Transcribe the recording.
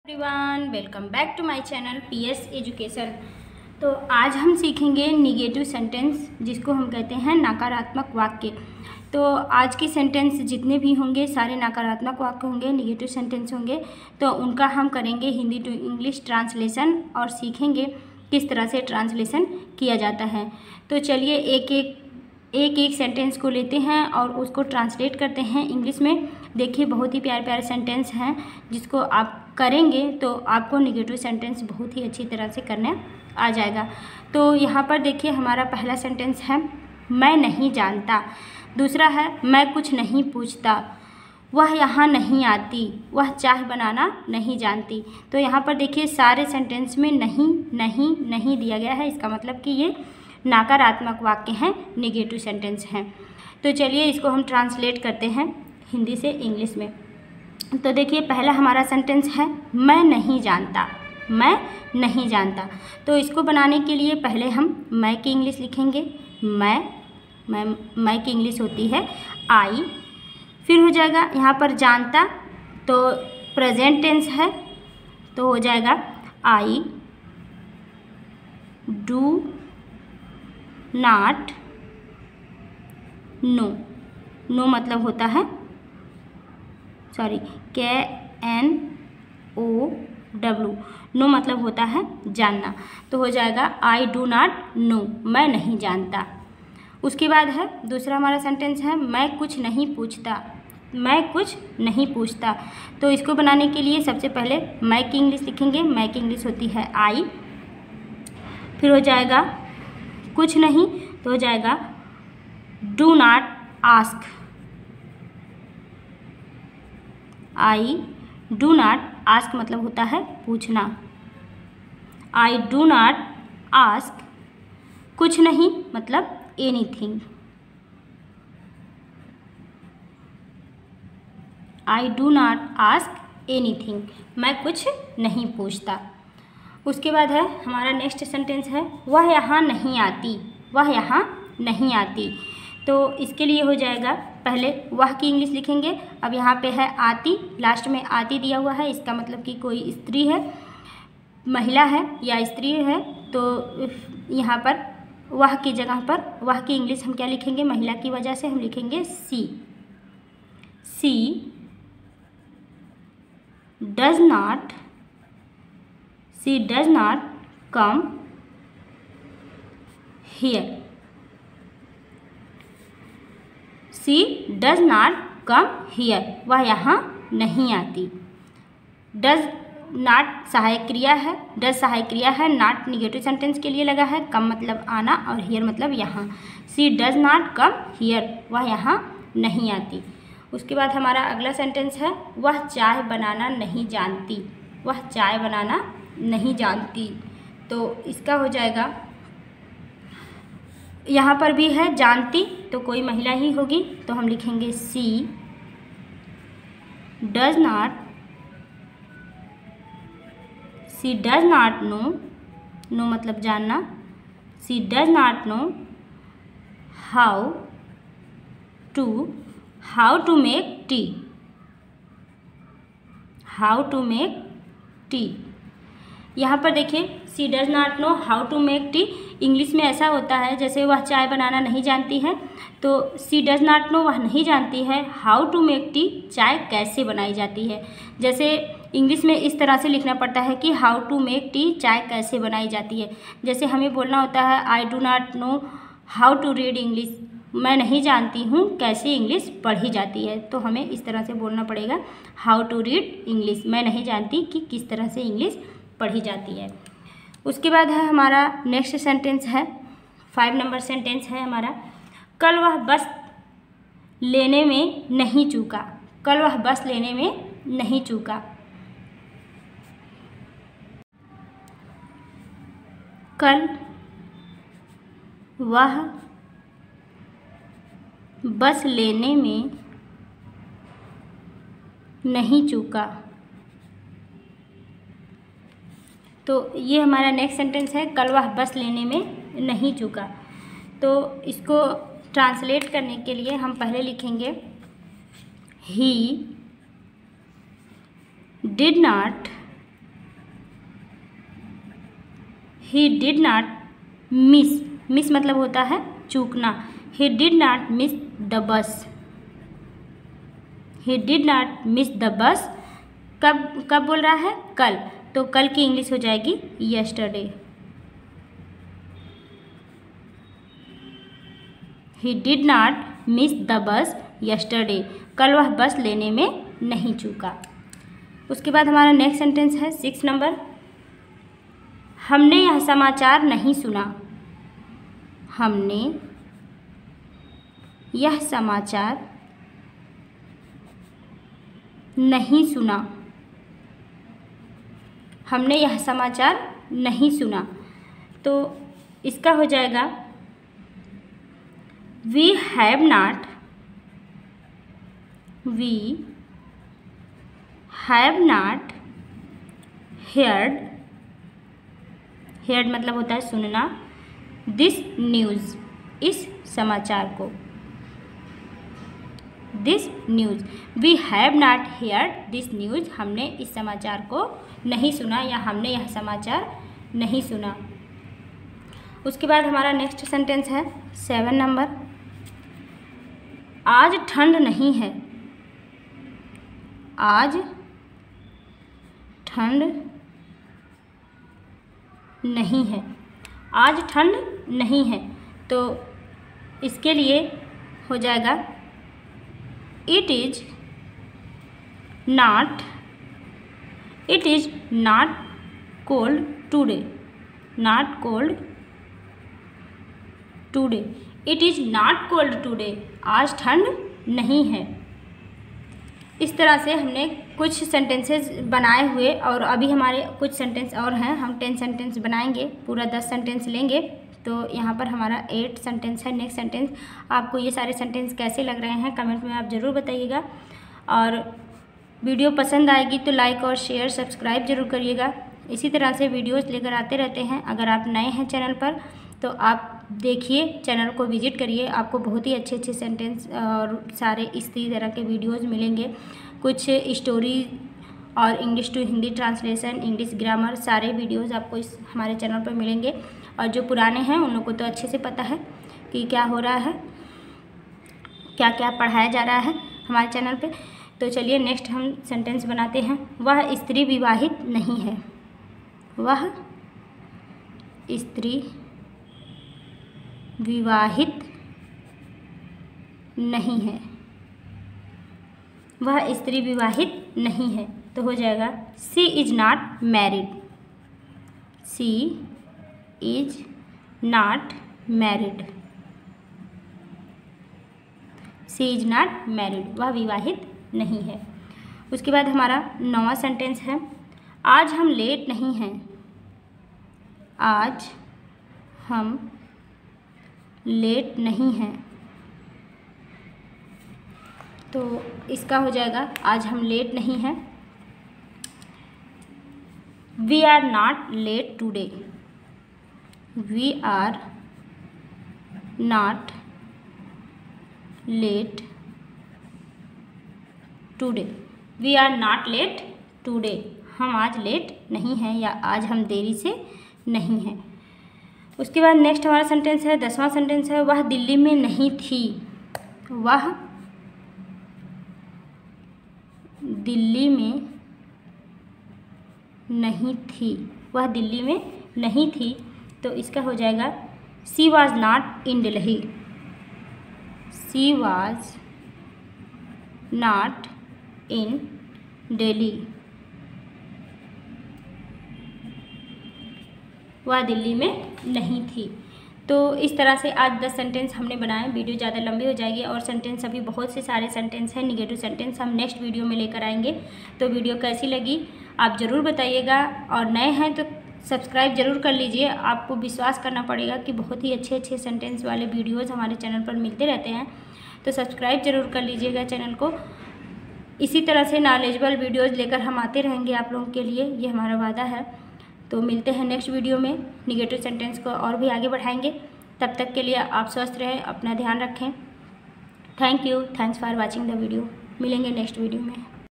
Everyone, welcome back to my channel PS education. तो आज हम सीखेंगे निगेटिव सेंटेंस, जिसको हम कहते हैं नकारात्मक वाक्य। तो आज के सेंटेंस जितने भी होंगे सारे नकारात्मक वाक्य होंगे, निगेटिव सेंटेंस होंगे। तो उनका हम करेंगे हिंदी टू इंग्लिश ट्रांसलेशन और सीखेंगे किस तरह से ट्रांसलेशन किया जाता है। तो चलिए एक एक सेंटेंस को लेते हैं और उसको ट्रांसलेट करते हैं इंग्लिश में। देखिए, बहुत ही प्यारे प्यारे सेंटेंस हैं, जिसको आप करेंगे तो आपको निगेटिव सेंटेंस बहुत ही अच्छी तरह से करने आ जाएगा। तो यहाँ पर देखिए, हमारा पहला सेंटेंस है मैं नहीं जानता। दूसरा है मैं कुछ नहीं पूछता। वह यहाँ नहीं आती। वह चाय बनाना नहीं जानती। तो यहाँ पर देखिए, सारे सेंटेंस में नहीं नहीं नहीं दिया गया है। इसका मतलब कि ये नकारात्मक वाक्य हैं, निगेटिव सेंटेंस हैं। तो चलिए इसको हम ट्रांसलेट करते हैं हिंदी से इंग्लिश में। तो देखिए, पहला हमारा सेंटेंस है मैं नहीं जानता। मैं नहीं जानता। तो इसको बनाने के लिए पहले हम मैं की इंग्लिश लिखेंगे। मैं की इंग्लिश होती है आई। फिर हो जाएगा यहाँ पर जानता, तो प्रेजेंट टेंस है, तो हो जाएगा I do not know. Know मतलब होता है KNOW। नो मतलब होता है जानना। तो हो जाएगा आई डू नॉट नो, मैं नहीं जानता। उसके बाद है दूसरा हमारा सेंटेंस है मैं कुछ नहीं पूछता। मैं कुछ नहीं पूछता। तो इसको बनाने के लिए सबसे पहले मैं की इंग्लिश लिखेंगे। मैं की इंग्लिश होती है आई। फिर हो जाएगा कुछ नहीं, तो हो जाएगा do not ask. I do not ask मतलब होता है पूछना। आई डू नॉट आस्क कुछ नहीं मतलब anything. I do not ask anything, मैं कुछ नहीं पूछता। उसके बाद है हमारा नेक्स्ट सेंटेंस है वह यहाँ नहीं आती। वह यहाँ नहीं आती। तो इसके लिए हो जाएगा पहले वह की इंग्लिश लिखेंगे। अब यहाँ पे है आती, लास्ट में आती दिया हुआ है। इसका मतलब कि कोई स्त्री है, महिला है या स्त्री है। तो यहाँ पर वह की जगह पर वह की इंग्लिश हम क्या लिखेंगे, महिला की वजह से हम लिखेंगे she. She does not come here. She does not come here, वह यहाँ नहीं आती। डज नॉट सहायक क्रिया है, डज सहायक क्रिया है, नॉट निगेटिव सेंटेंस के लिए लगा है। कम मतलब आना और हियर मतलब यहाँ। She does not come here, वह यहाँ नहीं आती। उसके बाद हमारा अगला सेंटेंस है वह चाय बनाना नहीं जानती। वह चाय बनाना नहीं जानती। तो इसका हो जाएगा, यहाँ पर भी है जानती, तो कोई महिला ही होगी। तो हम लिखेंगे she does not know. Know मतलब जानना। She does not know how to make tea. How to make tea. यहाँ पर देखिए, she does not know how to make tea. English में ऐसा होता है जैसे वह चाय बनाना नहीं जानती है, तो सी डज नॉट नो वह नहीं जानती है, हाउ टू मेक टी चाय कैसे बनाई जाती है। जैसे इंग्लिश में इस तरह से लिखना पड़ता है कि हाउ टू मेक टी चाय कैसे बनाई जाती है। जैसे हमें बोलना होता है I do not know how to read English. मैं नहीं जानती हूँ कैसे इंग्लिश पढ़ी जाती है। तो हमें इस तरह से बोलना पड़ेगा हाउ टू रीड इंग्लिश। मैं नहीं जानती कि किस तरह से इंग्लिश पढ़ी जाती है। उसके बाद है हमारा नेक्स्ट सेंटेंस है 5 नंबर सेंटेंस है हमारा कल वह बस लेने में नहीं चूका। कल वह बस लेने में नहीं चूका। कल वह बस लेने में नहीं चूका। तो ये हमारा नेक्स्ट सेंटेंस है कल वह बस लेने में नहीं चूका। तो इसको ट्रांसलेट करने के लिए हम पहले लिखेंगे he did not he did not miss, miss मतलब होता है चूकना। He did not miss the bus, he did not miss the bus कब कब बोल रहा है, कल, तो कल की इंग्लिश हो जाएगी yesterday. He did not miss the bus yesterday, कल वह बस लेने में नहीं चूका। उसके बाद हमारा नेक्स्ट सेंटेंस है 6 नंबर, हमने यह समाचार नहीं सुना, हमने यह समाचार नहीं सुना, हमने यह समाचार नहीं सुना, तो इसका हो जाएगा we have not, we have not heard, heard मतलब होता है सुनना, दिस न्यूज़, इस समाचार को, this news, we have not heard this news, हमने इस समाचार को नहीं सुना या हमने यह समाचार नहीं सुना। उसके बाद हमारा नेक्स्ट सेंटेंस है 7 नंबर, आज ठंड नहीं है, आज ठंड नहीं है, आज ठंड नहीं है, तो इसके लिए हो जाएगा it is not, it is not cold today, not cold today, it is not cold today, आज ठंड नहीं है। इस तरह से हमने कुछ सेंटेंसेस बनाए हुए और अभी हमारे कुछ सेंटेंस और हैं, हम 10 सेंटेंस बनाएंगे, पूरा 10 सेंटेंस लेंगे, तो यहाँ पर हमारा 8 सेंटेंस है। नेक्स्ट सेंटेंस, आपको ये सारे सेंटेंस कैसे लग रहे हैं कमेंट में आप ज़रूर बताइएगा, और वीडियो पसंद आएगी तो लाइक और शेयर सब्सक्राइब जरूर करिएगा। इसी तरह से वीडियोज़ लेकर आते रहते हैं। अगर आप नए हैं चैनल पर तो आप देखिए, चैनल को विजिट करिए, आपको बहुत ही अच्छे अच्छे सेंटेंस और सारे इसी तरह के वीडियोस मिलेंगे। कुछ स्टोरी और English to Hindi translation, English grammar, सारे वीडियोस आपको इस हमारे चैनल पर मिलेंगे। और जो पुराने हैं उन लोगों को तो अच्छे से पता है कि क्या हो रहा है, क्या क्या पढ़ाया जा रहा है हमारे चैनल पे। तो चलिए नेक्स्ट हम सेंटेंस बनाते हैं। वह स्त्री विवाहित नहीं है, वह स्त्री विवाहित नहीं है, वह स्त्री विवाहित नहीं है, तो हो जाएगा she is not married, she is not married, she is not married, वह विवाहित नहीं है। उसके बाद हमारा 9वां सेंटेंस है, आज हम लेट नहीं हैं, आज हम लेट नहीं हैं, तो इसका हो जाएगा आज हम लेट नहीं हैं, we are not late today, we are not late today, we are not late today, हम आज लेट नहीं हैं या आज हम देरी से नहीं हैं। उसके बाद नेक्स्ट हमारा सेंटेंस है 10वां सेंटेंस है, वह दिल्ली में नहीं थी, वह दिल्ली में नहीं थी, वह दिल्ली में नहीं थी, तो इसका हो जाएगा she was not in Delhi, she was not in Delhi, वह दिल्ली में नहीं थी। तो इस तरह से आज 10 सेंटेंस हमने बनाए। वीडियो ज़्यादा लंबी हो जाएगी और सेंटेंस अभी बहुत से सारे सेंटेंस हैं, निगेटिव सेंटेंस हम नेक्स्ट वीडियो में लेकर आएंगे। तो वीडियो कैसी लगी आप ज़रूर बताइएगा, और नए हैं तो सब्सक्राइब जरूर कर लीजिए। आपको विश्वास करना पड़ेगा कि बहुत ही अच्छे अच्छे सेंटेंस वाले वीडियोज़ हमारे चैनल पर मिलते रहते हैं, तो सब्सक्राइब जरूर कर लीजिएगा चैनल को। इसी तरह से नॉलेजेबल वीडियोज़ लेकर हम आते रहेंगे आप लोगों के लिए, ये हमारा वादा है। तो मिलते हैं नेक्स्ट वीडियो में, निगेटिव सेंटेंस को और भी आगे बढ़ाएंगे। तब तक के लिए आप स्वस्थ रहें, अपना ध्यान रखें। Thank you, thanks for watching the video. मिलेंगे नेक्स्ट वीडियो में।